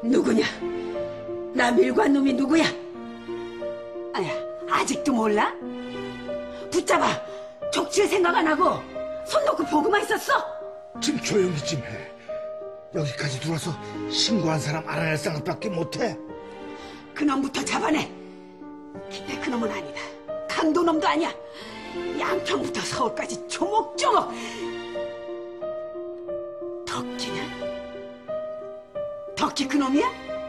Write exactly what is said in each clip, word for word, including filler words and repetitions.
누구냐? 나 밀고 한 놈이 누구야? 아야, 아직도 몰라? 붙잡아! 족칠 생각 안 하고 손 놓고 보고만 있었어? 좀 조용히 좀 해. 여기까지 들어와서 신고한 사람 알아낼 생각밖에 못해. 그놈부터 잡아내. 근데 그놈은 아니다. 강도놈도 아니야. 양평부터 서울까지 조목조목. 덕기냐? 덕기 그놈이야?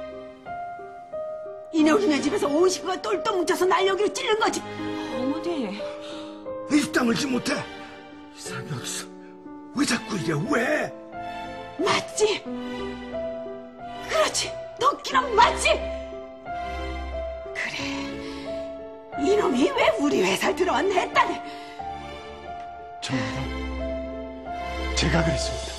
이내 우리네 집에서 온 식구가 똘똘 뭉쳐서 날 여기로 찌른 거지. 어머니. 입 다물지 못해. 이 사람 여기서 왜 자꾸 이래? 왜? 맞지? 그렇지. 덕기는 맞지? 그래. 이놈이 왜 우리 회사에 들어왔나 했다네. 전부 제가 그랬습니다.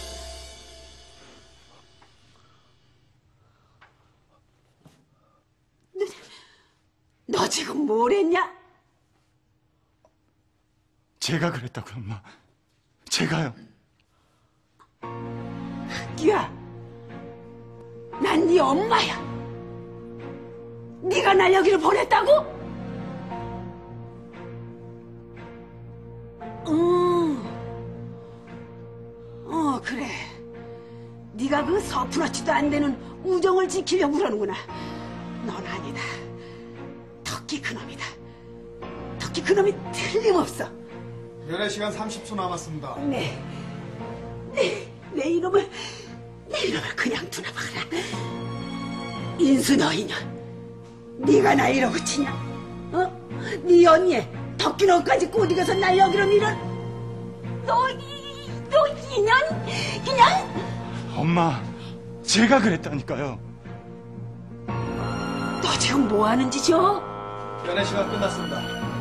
너, 너 지금 뭘 했냐? 제가 그랬다고요, 엄마. 제가요. 흑기야, 난 네 엄마야. 네가 날 여기를 보냈다고? 음, 어 그래. 네가 그 서프러치도 안 되는 우정을 지키려고 그러는구나. 넌 아니다. 덕기 그놈이다. 덕기 그놈이 틀림없어. 연애 시간 삼십 초 남았습니다. 네, 네, 내 이놈을, 내 이놈을 그냥 두나 봐라. 인수 너 이년, 네가 날 이러고 치냐? 어? 네 언니 덕기 너까지 꼬드겨서 날 여기로 밀어? 너, 이, 너 이년? 그냥? 엄마, 제가 그랬다니까요. 너 지금 뭐 하는 짓이여? 연애 시간 끝났습니다.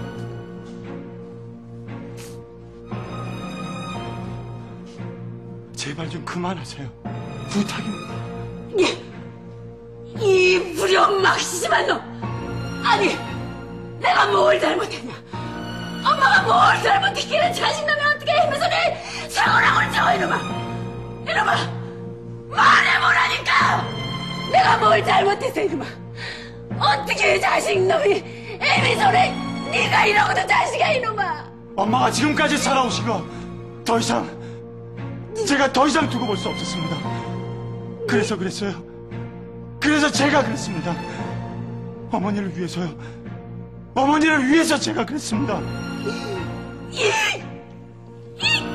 제발 좀 그만하세요. 부탁입니다. 이, 이 불효막심한 놈! 아니, 내가 뭘 잘못했냐? 엄마가 뭘 잘못했길래 자식놈이 어떻게 힘에서 내 사고랑을 쳐, 이놈아! 이놈아! 말해보라니까! 내가 뭘 잘못했어, 이놈아! 어떻게 자식놈이 애미소리 네가 이러고도 자식이야, 이놈아! 엄마가 지금까지 살아오신 거 더 이상 제가 더 이상 두고 볼 수 없었습니다. 그래서 그랬어요. 그래서 제가 그랬습니다. 어머니를 위해서요. 어머니를 위해서 제가 그랬습니다. 이, 이,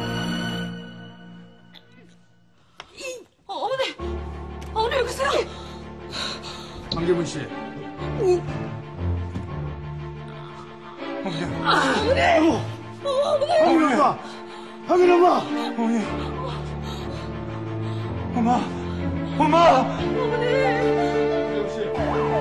이, 어머니. 어머니 왜 그러세요? 강계문 씨. 이, 어머니. 아, 그래! 황인 엄마! 황인 엄마! 어머니. 엄마. 엄마. 강계문 씨.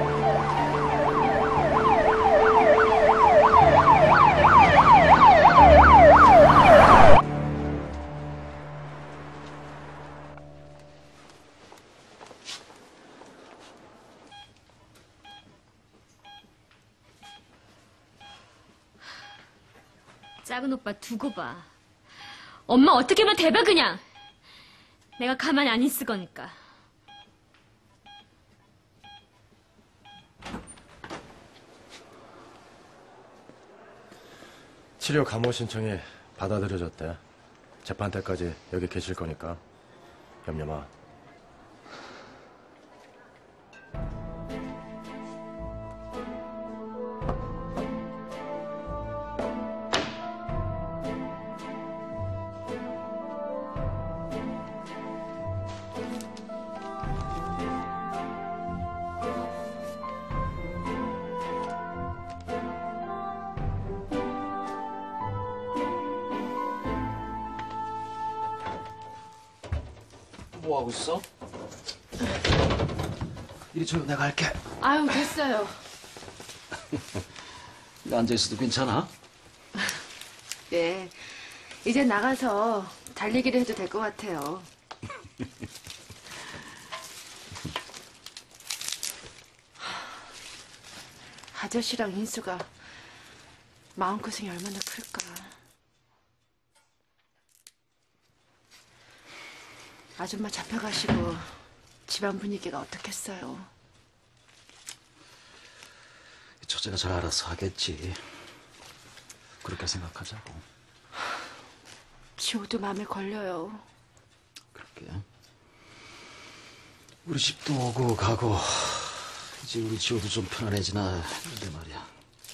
작은 오빠 두고 봐. 엄마 어떻게만 대봐 그냥. 내가 가만히 안 있을 거니까. 치료 감호 신청이 받아들여졌대. 재판 때까지 여기 계실 거니까 염려 마. 뭐 하고 있어? 이리 줘, 내가 할게. 아유 됐어요. 앉아있어도 괜찮아? 네. 이제 나가서 달리기를 해도 될 것 같아요. 아저씨랑 인수가 마음고생이 얼마나 클까. 아줌마 잡혀가시고 집안 분위기가 어떻겠어요? 처제가 잘 알아서 하겠지. 그렇게 생각하자고. 지호도 마음에 걸려요. 그렇게. 우리 집도 오고 가고 이제 우리 지호도 좀 편안해지나 근데 말이야.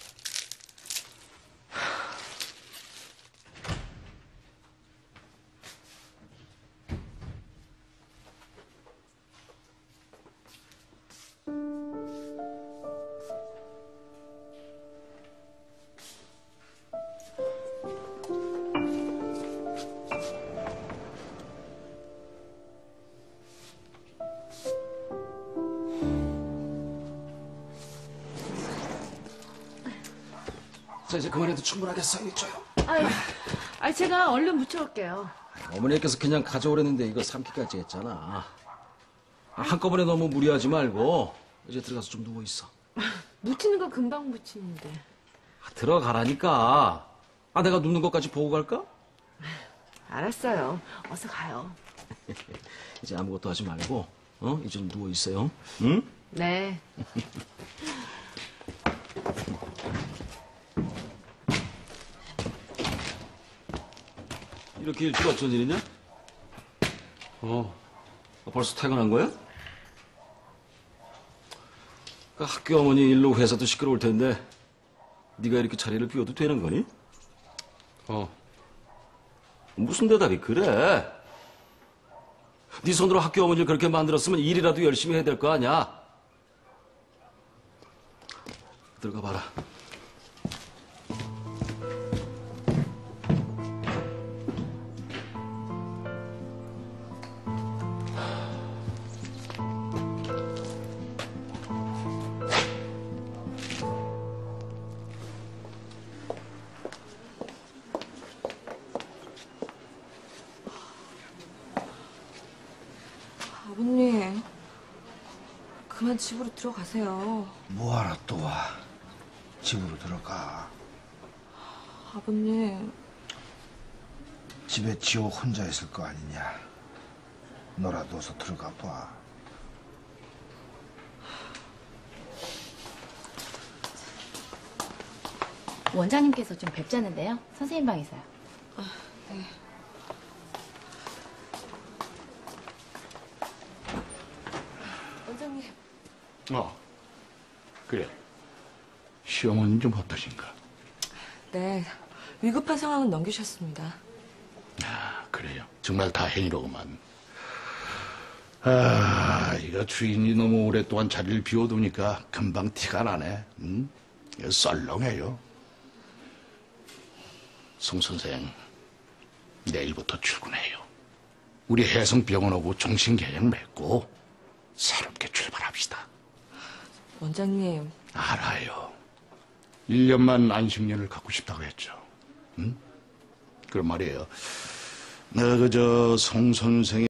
자, 이제 그만해도 충분하겠어. 이리 줘요. 아유, 아 제가 얼른 묻혀올게요. 어머니께서 그냥 가져오랬는데 이거 삼키까지 했잖아. 한꺼번에 너무 무리하지 말고 이제 들어가서 좀 누워있어. 묻히는 거 금방 묻히는데. 아, 들어가라니까. 아, 내가 눕는 것까지 보고 갈까? 알았어요. 어서 가요. 이제 아무것도 하지 말고 어? 이제 좀 누워있어요. 응? 네. 이렇게 일찍 어쩐 일이냐? 어, 벌써 퇴근한 거야? 그 학교 어머니 일로 회사도 시끄러울 텐데 네가 이렇게 자리를 비워도 되는 거니? 어. 무슨 대답이 그래? 네 손으로 학교 어머니를 그렇게 만들었으면 일이라도 열심히 해야 될 거 아니야? 들어가 봐라. 아버님, 그만 집으로 들어가세요. 뭐하러 또 와? 집으로 들어가. 아버님, 집에 지호 혼자 있을 거 아니냐. 너라도 어서 들어가 봐. 원장님께서 좀 뵙자는데요. 선생님 방에서요. 아, 네. 원장님. 어, 그래. 시어머니는 좀 어떠신가? 네, 위급한 상황은 넘기셨습니다. 아, 그래요. 정말 다행이로구만. 아, 이거 주인이 너무 오랫동안 자리를 비워두니까 금방 티가 나네. 응? 이거 썰렁해요. 송 선생, 내일부터 출근해요. 우리 혜성병원하고 종신계약 맺고 새롭게 출발합시다. 원장님. 알아요. 일 년만 안식년을 갖고 싶다고 했죠. 응? 그럼 말이에요. 내가 그저 송 선생의